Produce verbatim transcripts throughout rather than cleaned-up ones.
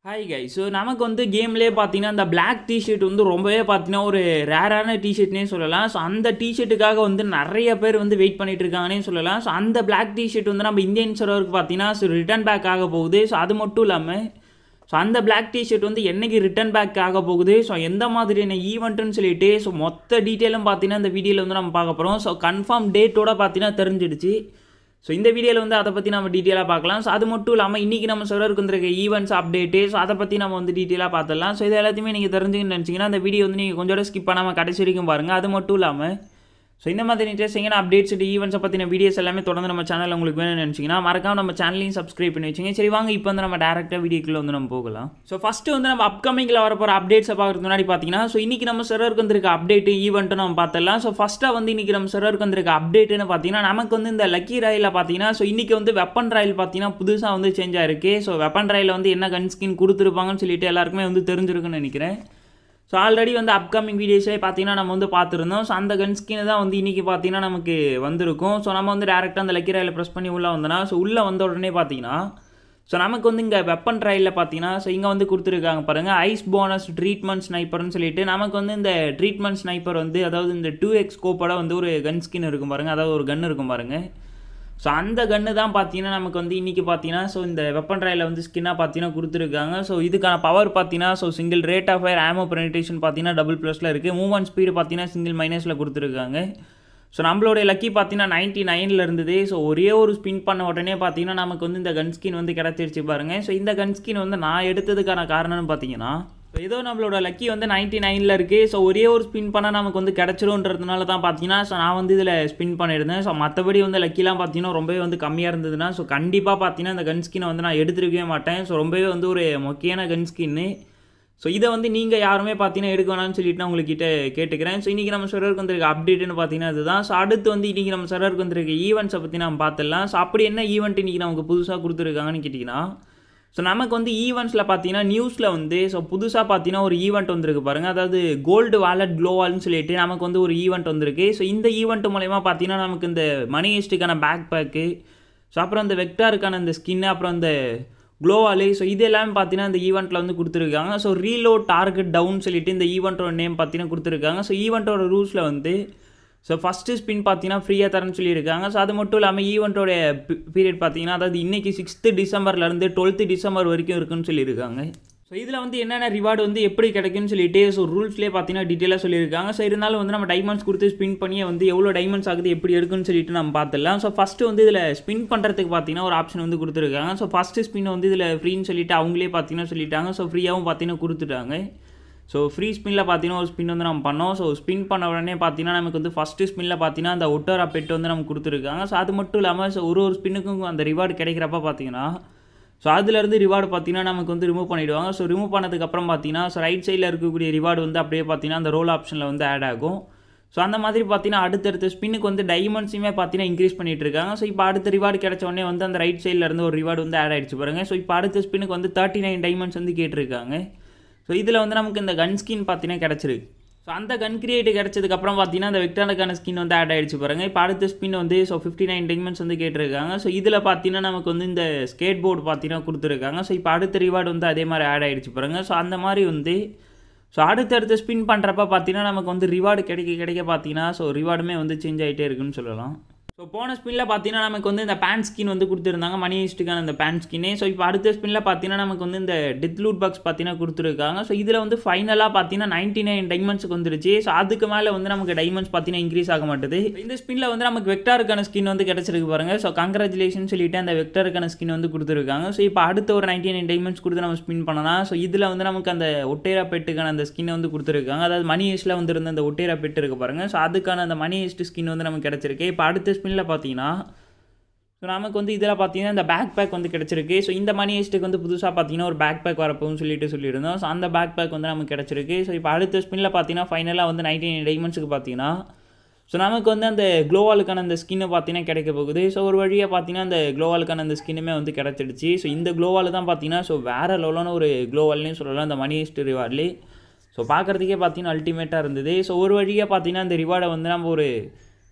Hi guys. So நமக்கு வந்து கேம்லேயே பார்த்தீங்கன்னா அந்த பிளாக் டிஷர்ட் வந்து ரொம்பவே பார்த்தீங்கன்னா ஒரு ரேரான டிஷர்ட்னே சொல்லலாம். ஸோ அந்த டிஷர்ட்டுக்காக வந்து நிறைய பேர் வந்து வெயிட் பண்ணிட்டு இருக்காங்கன்னே சொல்லலாம். ஸோ அந்த பிளாக் டிஷர்ட் வந்து நம்ம இந்தியன் சர்வருக்கு பார்த்தீங்கன்னா ஸோ ரிட்டர்ன் பேக் ஆக போகுது. ஸோ அது மட்டும் இல்லாமல் ஸோ அந்த பிளாக் டிஷர்ட் வந்து என்னைக்கு ரிட்டர்ன் பேக் ஆக போகுது, ஸோ எந்த மாதிரியான ஈவெண்ட்டுன்னு சொல்லிட்டு ஸோ மொத்த டீட்டெயிலும் பார்த்தீங்கன்னா இந்த வீடியோவில் வந்து நம்ம பார்க்க போகிறோம். ஸோ கன்ஃபார்ம் டேட்டோட பார்த்தீங்கன்னா தெரிஞ்சிடுச்சு. ஸோ இந்த வீடியோவில் வந்து அதை பற்றி நம்ம டீட்டெயிலாக பார்க்கலாம். ஸோ அது மட்டும் இல்லாமல் இன்றைக்கி நம்ம சர்வருக்கு வந்துருக்க ஈவெண்ட்ஸ் அப்டேட்டு, ஸோ அதை பற்றி நம்ம வந்து டீட்டெயிலாக பார்த்துடலாம். ஸோ இது எல்லாத்தையுமே நீங்கள் தெரிஞ்சுக்கணும்னு நினச்சிங்கன்னா அந்த வீடியோ வந்து நீங்கள் கொஞ்சம் ஸ்கிப் பண்ணாமல் கடைசி வரைக்கும் பாருங்கள். அது மட்டும் இல்லாமல் ஸோ இந்த மாதிரி இன்ட்ரெஸ்டிங்கான அப்டேட்ஸ் ஈவெண்ட்ஸை பற்றின வீடியோஸ் எல்லாமே தொடர்ந்து நம்ம சேனலில் உங்களுக்கு வேணும்னு நினச்சிங்கன்னா மறக்காம நம்ம சேனலையும் சப்ஸ்கிரைப் பண்ணி வச்சுங்க. சரி வாங்க இப்போ வந்து நம்ம டேரெக்டாக வீடியோக்குள்ளே வந்து நம்ம போகலாம். ஸோ ஃபஸ்ட்டு வந்து நம்ம அப்கமிங்கில் வரப்போகிற அப்டேட்ஸை பார்க்குறதுக்கு முன்னாடி பார்த்தீங்கன்னா ஸோ இன்றைக்கி நம்ம சர்வருக்கு வந்திருக்க அப்டேட்டு ஈவெண்ட்டு நம்ம பார்த்துடலாம். ஸோ ஃபஸ்ட்டாக வந்து இன்றைக்கி நம்ம சர்வருக்கு வந்திருக்க அப்டேட்டுன்னு பார்த்தீங்கன்னா நமக்கு வந்து இந்த லக்கி ராயில் பார்த்தீங்கன்னா ஸோ இன்றைக்கி வந்து வெப்பன் ராயில் பார்த்தீங்கன்னா புதுசாக வந்து சேஞ்ச் ஆயிருக்கு. ஸோ வெப்பன் ராயில் வந்து என்ன கன் ஸ்கின் கொடுத்துருப்பாங்கன்னு சொல்லிட்டு எல்லாருக்குமே வந்து தெரிஞ்சிருக்குன்னு நினைக்கிறேன். ஸோ ஆல்ரெடி வந்து அப்கமிங் வீடியோஸே பார்த்தீங்கன்னா நம்ம வந்து பார்த்துருந்தோம். ஸோ அந்த கன் ஸ்கின் தான் வந்து இன்றைக்கி பார்த்தீங்கன்னா நமக்கு வந்திருக்கும். ஸோ நம்ம வந்து டேரெக்டாக அந்த லக்கி ராயில் ப்ரெஸ் பண்ணி உள்ளே வந்தோன்னா ஸோ உள்ளே வந்த உடனே பார்த்தீங்கன்னா ஸோ நமக்கு வந்து இங்கே வெப்பன் ட்ரையில் பார்த்தீங்கன்னா ஸோ இங்கே வந்து கொடுத்துருக்காங்க பாருங்கள், ஐஸ் போனஸ் ட்ரீட்மெண்ட் ஸ்னைப்பர்னு சொல்லிட்டு நமக்கு வந்து இந்த ட்ரீட்மெண்ட் ஸ்னைப்பர் வந்து அதாவது இந்த டூ எக்ஸ் ஸ்கோப்போட வந்து ஒரு கன் ஸ்கின் இருக்கும் பாருங்கள், அதாவது ஒரு கன் இருக்கும் பாருங்கள். ஸோ அந்த கன்று தான் பார்த்தீங்கன்னா நமக்கு வந்து இன்றைக்கி பார்த்தீங்கன்னா ஸோ இந்த வெப்பன் ட்ரையில் வந்து ஸ்கின்னாக பார்த்தீங்கன்னா கொடுத்துருக்காங்க. ஸோ இதுக்கான பவர் பார்த்தீங்கன்னா so single rate of fire ஆமோ பெனிட்ரேஷன் பார்த்தீங்கன்னா டபுள் ப்ளஸில் இருக்குது. மூவ்மெண்ட் ஸ்பீடு பார்த்தீங்கன்னா சிங்கிள் மைனஸில் கொடுத்துருக்காங்க. ஸோ நம்மளுடைய லக்கி பார்த்தீங்கன்னா நைன்ட்டி நைனில் இருந்தது. ஸோ ஒரே ஒரு ஸ்பின் பண்ண உடனே பார்த்தீங்கன்னா நமக்கு வந்து இந்த கன் ஸ்கின் வந்து கிடச்சிருச்சு பாருங்கள். ஸோ இந்த கன் ஸ்கின் வந்து நான் எடுத்ததுக்கான காரணம்னு பார்த்தீங்கன்னா ஸோ ஏதோ நம்மளோட லக்கி வந்து நைன்ட்டி நைனில் இருக்குது. ஸோ ஒரே ஒரு ஸ்பின் பண்ணால் நமக்கு வந்து கிடச்சிருன்றதுனால தான் பார்த்தீங்கன்னா ஸோ நான் வந்து இதில் ஸ்பின் பண்ணியிருந்தேன். ஸோ மற்றபடி வந்து லக்கிலாம் பார்த்தீங்கன்னா ரொம்பவே வந்து கம்மியாக இருந்ததுன்னா ஸோ கண்டிப்பாக பார்த்தீங்கன்னா இந்த கன் ஸ்கினை வந்து நான் எடுத்துருக்கவே மாட்டேன். ஸோ ரொம்பவே வந்து ஒரு முக்கியமான கன் ஸ்கின்னு. ஸோ இதை வந்து நீங்கள் யாருமே பார்த்தீங்கன்னா எடுக்க வேணாம்னு சொல்லிட்டு நான் உங்கள்கிட்ட கேட்டுக்கிறேன். ஸோ இன்றைக்கி நம்ம சர்வருக்கு வந்திருக்க அப்டேட்டுன்னு பார்த்தீங்கன்னா இதுதான். ஸோ அடுத்து வந்து இன்றைக்கி நம்ம சர்வருக்கு வந்திருக்க ஈவெண்ட்ஸை பற்றி நம்ம பார்த்துடலாம். ஸோ அப்படி என்ன ஈவெண்ட் இன்றைக்கி நமக்கு புதுசாக கொடுத்துருக்காங்கன்னு கேட்டிங்கன்னா ஸோ நமக்கு வந்து ஈவெண்ட்ஸில் பார்த்தீங்கன்னா நியூஸில் வந்து ஸோ புதுசாக பார்த்தீங்கன்னா ஒரு ஈவெண்ட் வந்திருக்கு பாருங்கள், அதாவது கோல்டு வாலெட் க்ளோவால்னு சொல்லிட்டு நமக்கு வந்து ஒரு ஈவெண்ட் வந்திருக்கு. ஸோ இந்த ஈவெண்ட் மூலயமா பார்த்தீங்கன்னா நமக்கு இந்த மணி ஹெஸ்ட்டுக்கான பேக் பேக்கு, ஸோ அப்புறம் இந்த வெக்டாருக்கான இந்த ஸ்கின்னு, அப்புறம் இந்த க்ளோவாலு, ஸோ இது எல்லாமே பார்த்தீங்கன்னா இந்த ஈவெண்ட்டில் வந்து கொடுத்துருக்காங்க. ஸோ ரீலோட் டார்கெட் டவுன் சொல்லிட்டு இந்த ஈவெண்ட்டோட நேம் பார்த்தீங்கன்னா கொடுத்துருக்காங்க. ஸோ ஈவெண்ட்டோட ரூல்ஸில் வந்து ஸோ ஃபஸ்ட்டு ஸ்பின் பார்த்தீங்கன்னா ஃப்ரீயாக தரேன்னு சொல்லியிருக்காங்க. ஸோ அது மட்டும் இல்லாமல் ஈவெண்ட்டோட பீரியட் பார்த்தீங்கன்னா அதாவது இன்றைக்கி சிக்ஸ்த்து டிசம்பர்லேருந்து டுவெல்த்து டிசம்பர் வரைக்கும் இருக்குன்னு சொல்லியிருக்காங்க. ஸோ இதில் வந்து என்னென்ன ரிவார்டு வந்து எப்படி கிடைக்குன்னு சொல்லிட்டு ஸோ ரூல்ஸ்லேயே பார்த்தீங்கன்னா டீட்டெயிலாக சொல்லியிருக்காங்க. ஸோ இருந்தாலும் வந்து நம்ம டைமண்ட்ஸ் கொடுத்து ஸ்பின் பண்ணி வந்து எவ்வளோ டைமண்ட்ஸ் ஆகுது எப்படி இருக்குன்னு சொல்லிட்டு நம்ம பார்த்துடலாம். ஸோ ஃபஸ்ட்டு வந்து இதில் ஸ்பின் பண்ணுறதுக்கு பார்த்தீங்கன்னா ஒரு ஆப்ஷன் வந்து கொடுத்துருக்காங்க. ஸோ ஃபஸ்ட்டு ஸ்பின் வந்து இதில் ஃப்ரீன்னு சொல்லிட்டு அவங்களே பார்த்தீங்கன்னா சொல்லிட்டாங்க. ஸோ ஃப்ரீயாகவும் பார்த்தீங்கன்னா கொடுத்துட்டாங்க. ஸோ ஃப்ரீ ஸ்பின்னில் பார்த்தீங்கன்னா ஒரு ஸ்பின் வந்து நம்ம பண்ணோம். ஸோ ஸ்பின் பண்ண உடனே பார்த்தீங்கன்னா நமக்கு வந்து ஃபஸ்ட்டு ஸ்பின்னில் பார்த்தீங்கன்னா அந்த ஒட்டோரா பெட் வந்து நமக்கு கொடுத்துருக்காங்க. ஸோ அது மட்டும் இல்லாமல் ஸோ ஒரு ஒரு ஸ்பின்னுக்கும் அந்த ரிவார்டு கிடைக்கிறப்ப பார்த்தீங்கன்னா ஸோ அதுலேருந்து ரிவார்டு பார்த்தீங்கன்னா நமக்கு வந்து ரிமூவ் பண்ணிவிடுவாங்க. ஸோ ரிமூவ் பண்ணதுக்கப்புறம் பார்த்தீங்கன்னா ஸோ ரைட் சைடில் இருக்கக்கூடிய ரிவார்டு வந்து அப்படியே பார்த்தீங்கன்னா அந்த ரோல் ஆப்ஷனில் வந்து ஆட் ஆகும். ஸோ அந்த மாதிரி பார்த்தீங்கன்னா அடுத்தடுத்த ஸ்பின்னுக்கு வந்து டைமண்ட்ஸுமே பார்த்தீங்கன்னா இன்க்ரீஸ் பண்ணிட்டு இருக்காங்க. ஸோ இப்போ அடுத்த ரிவார்டு கிடைச்ச உடனே வந்து அந்த ரைட் சைடில் இருந்து ஒரு ரிவார்டு வந்து ஆட் ஆகிடுச்சு பாருங்கள். ஸோ இப்போ அடுத்த ஸ்பின்னுக்கு வந்து தேர்ட்டி நைன் டைமண்ட்ஸ் வந்து கேட்டிருக்காங்க. ஸோ இதில் வந்து நமக்கு இந்த கன் ஸ்கின் பார்த்தீங்கன்னா கிடச்சிருக்கு. ஸோ அந்த கன் கிரியேட் கிடச்சதுக்கப்புறம் பார்த்தீங்கன்னா அந்த வெக்டாருக்கான ஸ்கின் வந்து ஆட் ஆகிடுச்சு பாருங்கள். இப்போ அடுத்த ஸ்பின் வந்து ஸோ ஃபிஃப்டி நைன் டைமண்ட்ஸ் வந்து கேட்டிருக்காங்க. ஸோ இதில் பார்த்தீங்கன்னா நமக்கு வந்து இந்த ஸ்கேட் போர்டு பார்த்தீங்கன்னா கொடுத்துருக்காங்க. ஸோ இப்போ அடுத்த ரிவார்டு வந்து அதே மாதிரி ஆட் ஆகிடுச்சு பாருங்கள். ஸோ அந்த மாதிரி வந்து ஸோ அடுத்தடுத்து ஸ்பின் பண்ணுறப்ப பார்த்தீங்கன்னா நமக்கு வந்து ரிவார்டு கிடைக்க கிடைக்க பார்த்தீங்கன்னா ஸோ ரிவார்டுமே வந்து சேஞ்ச் ஆகிட்டே இருக்குன்னு சொல்லலாம். ஸோ போன ஸ்பின்னில் பார்த்தீங்கன்னா நமக்கு வந்து இந்த பேண்ட் ஸ்கின் வந்து கொடுத்துருந்தாங்க, மணி ஹெஸ்ட்டுக்கான இந்த பேண்ட் ஸ்கின்னே. ஸோ இப்போ அடுத்த ஸ்பின்னில் பார்த்தீங்கன்னா நமக்கு வந்து இந்த டெத் லூட் பாக்ஸ் பார்த்தீங்கன்னா கொடுத்துருக்காங்க. ஸோ இதில் வந்து ஃபைனலாக பார்த்தீங்கன்னா நைன்ட்டி நைன் டைமண்ட்ஸுக்கு வந்துருச்சு. ஸோ அதுக்கு மேலே வந்து நமக்கு டைமண்ட்ஸ் பார்த்தீங்கன்னா இன்க்ரீஸ் ஆக மாட்டுது. இந்த ஸ்பின்னில் வந்து நமக்கு வெக்டாருக்கான ஸ்கின் வந்து கிடச்சிருக்கு பாருங்கள். ஸோ கங்க்ராச்சுலேஷன் சொல்லிட்டு அந்த வெக்டாருக்கான ஸ்கின் வந்து கொடுத்துருக்காங்க. ஸோ இப்போ அடுத்த ஒரு நைன்ட்டி நைன் டைமண்ட்ஸ் கொடுத்து நம்ம ஸ்பின் பண்ணலாம். ஸோ இதில் வந்து நமக்கு அந்த ஒட்டேரா பெட்டுக்கான அந்த ஸ்கின் வந்து கொடுத்துருக்காங்க, அதாவது மணி ஹெஸ்ட்டில் வந்து இருந்த அந்த ஒட்டேரா பெட்டு இருக்குது பாருங்கள். ஸோ அதுக்கான அந்த மணி ஹெஸ்ட் ஸ்கின் வந்து நமக்கு கிடச்சிருக்கு. இப்போ அடுத்த ஸ்பின்னில் பார்த்தீங்கன்னா ஸோ நமக்கு வந்து இதில் பார்த்தீங்கன்னா இந்த பேக் பேக் வந்து கிடச்சிருக்கு. ஸோ இந்த மணி ஹெஸ்ட்டுக்கு வந்து புதுசாக பார்த்தீங்கன்னா ஒரு பேக் பேக் வரப்போன்னு சொல்லிட்டு சொல்லியிருந்தோம். ஸோ அந்த பேக் பேக் வந்து நமக்கு கிடச்சிருக்கு. ஸோ இப்போ அடுத்த ஸ்பின்னில் பார்த்தீங்கன்னா ஃபைனலாக வந்து நைன்ட்டி நைன் டைமண்ட்ஸுக்கு பார்த்தீங்கன்னா ஸோ நமக்கு வந்து அந்த க்ளோவாலுக்கான அந்த ஸ்கின்னு பார்த்தீங்கன்னா கிடைக்க போகுது. ஸோ ஒரு வழியாக பார்த்தீங்கன்னா அந்த க்ளோவாலுக்கான அந்த ஸ்கின்னுமே வந்து கிடச்சிடுச்சு. ஸோ இந்த க்ளோவால் தான் பார்த்தீங்கன்னா ஸோ வேறு லெவலான ஒரு க்ளோவால்னு சொல்லலாம் இந்த மணி ஹெஸ்ட் ரிவார்ட்லேயே. ஸோ பார்க்குறதுக்கே பார்த்தீங்கன்னா அல்டிமேட்டாக இருந்தது. ஸோ ஒரு வழியாக பார்த்தீங்கன்னா அந்த ரிவார்டை வந்து நம்ம ஒரு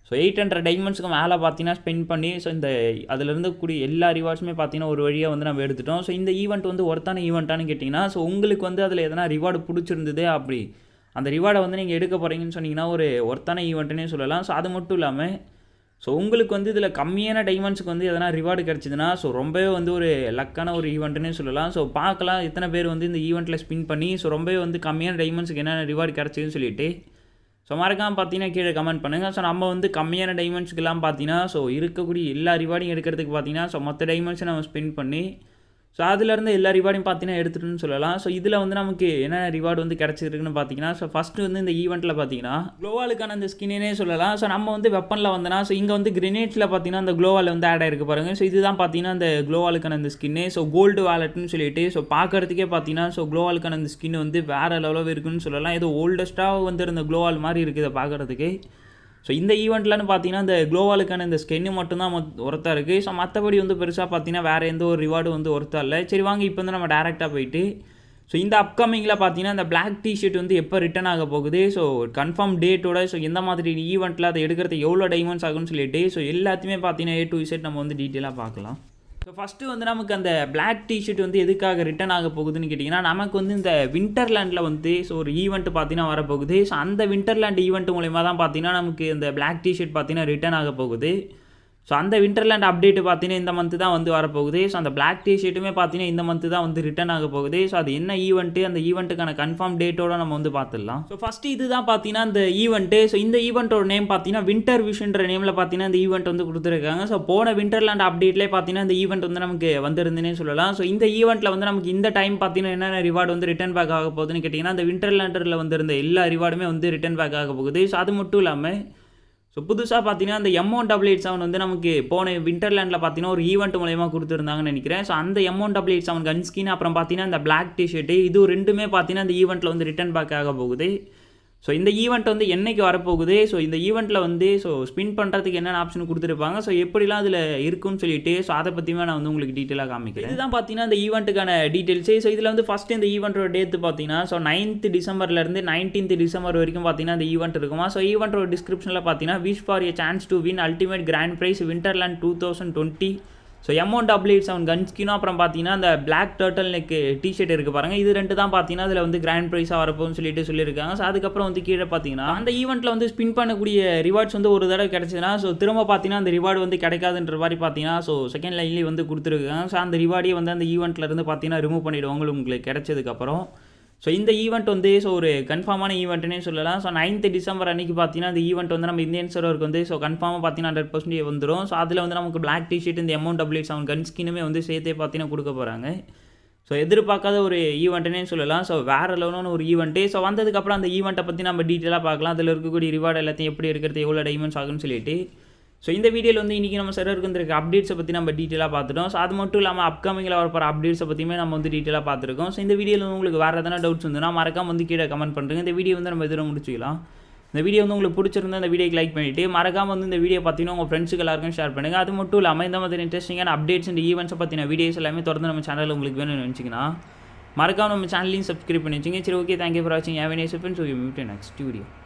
ஸோ எயிட் ஹண்ட்ரட் டைமண்ட்ஸ்க்கு மேலே பார்த்தீங்கன்னா ஸ்பெண்ட் பண்ணி ஸோ இந்த அதில் இருக்கக்கூடிய எல்லா ரிவார்ட்ஸுமே பார்த்தீங்கன்னா ஒரு வழியாக வந்து நம்ம எடுத்துட்டோம். ஸோ இந்த ஈவெண்ட் வந்து ஒர்த்தான ஈவெண்ட்டானு கேட்டிங்கன்னா ஸோ உங்களுக்கு வந்து அதில் எதனா ரிவார்டு பிடிச்சிருந்தது அப்படி அந்த ரிவார்டை வந்து நீங்கள் எடுக்க போகிறீங்கன்னு சொன்னீங்கன்னா ஒரு ஒர்த்தான ஈவெண்ட்டுன்னே சொல்லலாம். ஸோ அது மட்டும் இல்லாமல் ஸோ உங்களுக்கு வந்து இதில் கம்மியான டைமண்ட்ஸுக்கு வந்து எதனா ரிவார்டு கிடச்சிதுன்னா ஸோ ரொம்பவே வந்து ஒரு லக்கான ஒரு ஈவெண்ட்டுன்னே சொல்லலாம். ஸோ பார்க்கலாம் எத்தனை பேர் வந்து இந்த ஈவெண்ட்டில் ஸ்பின் பண்ணி ஸோ ரொம்பவே வந்து கம்மியான டைமண்ட்ஸுக்கு என்னென்ன ரிவார்டு கிடச்சிதுன்னு சொல்லிட்டு ஸோ மறக்காமல் பார்த்தீங்கன்னா கீழே கமெண்ட் பண்ணுங்கள். ஸோ நம்ம வந்து கம்மியான டைமண்ட்ஸுக்கெல்லாம் பார்த்தீங்கன்னா ஸோ இருக்கக்கூடிய எல்லா ரிவார்டையும் எடுக்கிறதுக்கு பார்த்தீங்கன்னா ஸோ மொத்த டைமண்ட்ஸை நம்ம ஸ்பெண்ட் பண்ணி ஸோ அதுலேருந்து எல்லா ரிவார்டையும் பார்த்தீங்கன்னா எடுத்துகிட்டுன்னு சொல்லலாம். ஸோ இதில் வந்து நமக்கு என்ன ரிவார்டு வந்து கிடச்சிருக்குன்னு பார்த்தீங்கன்னா ஸோ ஃபஸ்ட்டு வந்து இந்த ஈவெண்ட்டில் பார்த்தீங்கன்னா க்ளோவாலுக்கான அந்த ஸ்கின்னே சொல்லலாம். ஸோ நம்ம வந்து வெப்பனில் வந்தோன்னா ஸோ இங்கே வந்து கிரெனேட்ஸில் பார்த்தீங்கன்னா அந்த க்ளோவால் வந்து ஆட் ஆகிருக்கு பாருங்கள். ஸோ இதுதான் பார்த்தீங்கன்னா அந்த க்ளோவாலுக்கான அந்த ஸ்கின்னு. ஸோ கோல்டு வாலெட்னு சொல்லிட்டு ஸோ பார்க்குறதுக்கே பார்த்தீங்கன்னா ஸோ க்ளோவாலுக்கான அந்த ஸ்கின் வந்து வேறு லெவலில் இருக்குன்னு சொல்லலாம். ஏதோ ஓல்டஸ்ட்டாக வந்து இந்த க்ளோவால் மாதிரி இருக்குது பார்க்குறதுக்கு. ஸோ இந்த ஈவெண்ட்லன்னு பார்த்தீங்கன்னா இந்த க்ளோவாலுக்கான இந்த ஸ்கென்னு மட்டும்தான் ஒர்த்தாக இருக்குது. ஸோ மற்றபடி வந்து பெருசாக பார்த்தீங்கன்னா வேறு எந்த ஒரு ரிவார்டும் வந்து ஒர்த்தாக இல்லை. சரி வாங்க இப்போ வந்து நம்ம டேரெக்டாக போயிட்டு ஸோ இந்த அப்கமிங்கில் பார்த்தீங்கன்னா இந்த பிளாக் டிஷர்ட் வந்து எப்போ ரிட்டர்ன் ஆக போகுது, ஸோ கன்ஃபார்ம் டேட்டோட ஸோ எந்த மாதிரி ஈவெண்ட்டில் அதை எடுக்கிறது எவ்வளோ டைமண்ட்ஸ் ஆகும்னு சொல்லிட்டு ஸோ எல்லாத்தையுமே பார்த்தீங்கன்னா ஏ டு இசட் நம்ம வந்து டீட்டெயிலாக பார்க்கலாம். ஸோ ஃபஸ்ட்டு வந்து நமக்கு அந்த பிளாக் டிஷர்ட் வந்து எதுக்காக ரிட்டர்ன் ஆக போகுதுன்னு கேட்டிங்கன்னா நமக்கு வந்து இந்த விண்டர்லேண்டில் வந்து ஸோ ஒரு ஈவெண்ட் பார்த்தீங்கன்னா வரப்போகுது. ஸோ அந்த விண்டர்லேண்ட் ஈவெண்ட் மூலயமா தான் பார்த்தீங்கன்னா நமக்கு இந்த பிளாக் டிஷர்ட் பார்த்தீங்கன்னா ரிட்டர்ன் ஆக போகுது. ஸோ அந்த விண்டர்லேண்ட் அப்டேட்டு பார்த்தீங்கன்னா இந்த மந்த்து தான் வந்து வரப்போகுது. ஸோ அந்த பிளாக் டிஷர்ட்டுமே பார்த்தீங்கன்னா இந்த மந்த்து தான் வந்து ரிட்டர்ன் ஆக போகுது. ஸோ அது என்ன ஈவெண்ட்டு அந்த ஈவெண்ட்டுக்கான கன்ஃபார்ம் டேட்டோட நம்ம வந்து பார்த்துடலாம். ஸோ ஃபஸ்ட்டு இது தான் பார்த்தீங்கன்னா இந்த ஈவெண்ட்டு. ஸோ இந்த ஈவெண்ட்டோட நேம் பார்த்தீங்கன்னா விண்டர் விஷன்ற நேமில் பார்த்தீங்கன்னா இந்த ஈவெண்ட் வந்து கொடுத்துருக்காங்க. ஸோ போன விண்டர்லேண்ட் அப்டேட்லேயே பார்த்தீங்கன்னா இந்த ஈவெண்ட் வந்து நமக்கு வந்திருந்துன்னே சொல்லலாம். ஸோ இந்த ஈவெண்ட்டில் வந்து நமக்கு இந்த டைம் பார்த்தீங்கன்னா என்னென்ன ரிவார்டு வந்து ரிட்டர்ன் பேக் ஆக போகுதுன்னு கேட்டிங்கன்னா அந்த விண்டர்லேண்டரில் வந்திருந்த எல்லா ரிவார்டுமே வந்து ரிட்டர்ன் பேக் ஆக போகுது. ஸோ அது மட்டும் இல்லாமல் ஸோ புதுசாக பார்த்தீங்கன்னா அந்த எம்ஒன் டபுள் எயிட் செவன் வந்து நமக்கு போன விண்டர்லேண்டில் பார்த்தீங்கன்னா ஒரு ஈவெண்ட் மூலயமா கொடுத்துருந்தாங்கன்னு நினைக்கிறேன். ஸோ அந்த M one double eight seven gun skin அப்புறம் பார்த்தீங்கன்னா இந்த பிளாக் டிஷர்ட்டு இது ரெண்டுமே பார்த்தீங்கன்னா இந்த ஈவெண்ட்டில் வந்து ரிட்டர்ன் பேக் ஆக போகுது. ஸோ இந்த ஈவெண்ட் வந்து என்றைக்கு வரப்போகுது, ஸோ இந்த ஈவெண்ட்டில் வந்து ஸோ ஸ்பின் பண்ணுறதுக்கு என்னென்ன ஆப்ஷன் கொடுத்துருப்பாங்க, ஸோ எப்படிலாம் அதில் இருக்குன்னு சொல்லிட்டு ஸோ அதை பற்றியுமே நான் வந்து உங்களுக்கு டீட்டெயிலாக காமிக்கிறேன். இதுதான் பார்த்தீங்கன்னா இந்த ஈவெண்ட்டுக்கான டீட்டெயில்ஸு. ஸோ இதில் வந்து ஃபஸ்ட்டு இந்த ஈவெண்ட்டோட டேட்டு பார்த்தீங்கன்னா ஸோ நைன்த் டிசம்பர்லேருந்து நைன்டீன்த் டிசம்பர் வரைக்கும் பார்த்தீங்கன்னா இந்த ஈவெண்ட் இருக்குமா. ஸோ ஈவெண்ட்டோட டிஸ்கிரிப்ஷனில் பார்த்தீங்கன்னா wish for a chance to win ultimate grand prize winterland two thousand twenty so M one double eight seven gun ஸ்கினும் அப்புறம் பார்த்தீங்கன்னா அந்த பிளாக் டர்ட்டல் நெக் டிஷர்ட் இருக்குது பாருங்கள். இது ரெண்டு தான் பார்த்தீங்கன்னா அதில் வந்து கிராண்ட் ப்ரைஸாக வரப்போன்னு சொல்லிட்டு சொல்லியிருக்காங்க. ஸோ அதுக்கப்புறம் வந்து கீழே பார்த்தீங்கன்னா அந்த ஈவெண்ட்டில் வந்து ஸ்பின் பண்ணக்கூடிய ரிவார்ட்ஸ் வந்து ஒரு தடவை கிடச்சிதுன்னா ஸோ திரும்ப பார்த்தீங்கன்னா அந்த ரிவார்டு வந்து கிடைக்காதுன்ற மாதிரி பார்த்தீங்கன்னா ஸோ செகண்ட் லைன்லேயே வந்து கொடுத்துருக்காங்க. ஸோ அந்த ரிவார்டையே வந்து அந்த ஈவெண்ட்லேருந்து பார்த்தீங்கன்னா ரிமூவ் பண்ணிவிடுவாங்க உங்களுக்கு கிடைச்சதுக்கப்புறம். ஸோ இந்த ஈவெண்ட் வந்து ஸோ ஒரு கன்ஃபார்மான ஈவெண்ட்டுன்னே சொல்லலாம். ஸோ நைன்த் டிசம்பர் அன்றைக்கி பார்த்தீங்கன்னா இந்த ஈவெண்ட் வந்து நம்ம இந்தியன் சர்வருக்கு வந்து ஸோ கன்ஃபார்மாக பார்த்தீங்கன்னா ஹண்ட்ரட் பர்சன்டேஜ் வந்துடும். ஸோ அதில் வந்து நமக்கு பிளாக் டிஷர்ட் இந்த M one double eight seven gun ஸ்கினுமே வந்து சேர்த்தே பார்த்தீங்கன்னா கொடுக்க போகிறாங்க. ஸோ எதிர்பார்க்காத ஒரு ஈவெண்ட்டுன்னே சொல்லலாம். ஸோ வேறு லெவலான ஒரு ஈவெண்ட்டு. ஸோ வந்ததுக்கப்புறம் அந்த ஈவெண்ட்டை பற்றி நம்ம டீட்டெயிலாக பார்க்கலாம். அதில் இருக்கக்கூடிய ரிவார்டு எல்லாத்தையும் எப்படி இருக்கிறது எவ்வளோ டைமண்ட்ஸ் ஆகுன்னு சொல்லிட்டு. ஸோ இந்த வீடியோவில் வந்து இன்றைக்கி நம்ம சர்வருக்கு வந்துருக்க அப்டேட்ஸை பற்றி நம்ம டீட்டெயிலாக பார்த்துட்டோம். ஸோ அது மட்டும் இல்லாமல் அப்கமிங்கில் வரப்போகிற அப்டேட்ஸை பற்றியுமே நம்ம வந்து டீட்டெயிலாக பார்த்துருக்கோம். ஸோ இந்த வீடியோவில் உங்களுக்கு வேறு எதனா டவுட்ஸ் வந்துன்னா மறக்காம வந்து கீழே கமெண்ட் பண்ணுறேங்க. இந்த வீடியோ வந்து நம்ம எதிரும் முடிச்சிக்கலாம். இந்த வீடியோ வந்து உங்களுக்கு பிடிச்சிருந்தா இந்த வீடியோக்கு லைக் பண்ணிவிட்டு மறக்காம வந்து இந்த வீடியோ பார்த்தீங்கன்னா உங்கள் ஃப்ரெண்ட்ஸுக்கு எல்லாருக்கும் ஷேர் பண்ணுங்கள். அது மட்டும் இல்லாமல் இந்த மாதிரி இன்ட்ரெஸ்டிங்கான அப்டேட்ஸ் இந்த ஈவெண்ட்ஸை பற்றின வீடியோஸ் எல்லாமே தொடர்ந்து நம்ம சேனலில் உங்களுக்கு வேணும்னு நினச்சிங்கன்னா மறக்காம நம்ம சேனலையும் சப்ஸ்கிரைப் பண்ணி வச்சுங்க. சரி ஓகே, தேங்க்யூ ஃபார் வாட்சிங். Have a nice day. So you meet in next video.